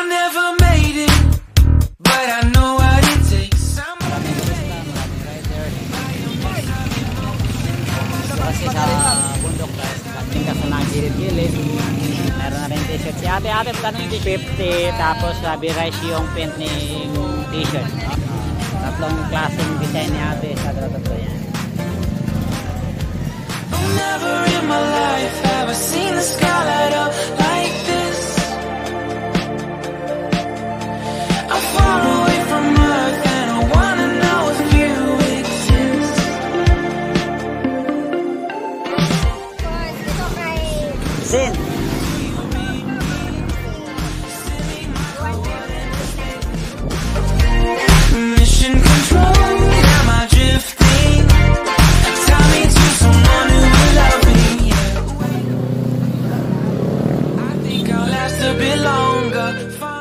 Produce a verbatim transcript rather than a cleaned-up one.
I never made it, but I know what it takes. Maraming turista, maraming riders. So, kasi sa bundok guys, katingkas na ng gilid-gilid. Meron na rin t-shirt. Si ate, ate, plano yung fifty, tapos sabi rice yung print ng t-shirt. No? Tatlong klaseng design ni ate sa tatlo yan. Never in my life have I seen the sky light up like this. I'm far away from Earth and I wanna know if you exist. Sin! Mission control, am I drifting? Tell me to someone who will love me. I think I'll last a bit longer.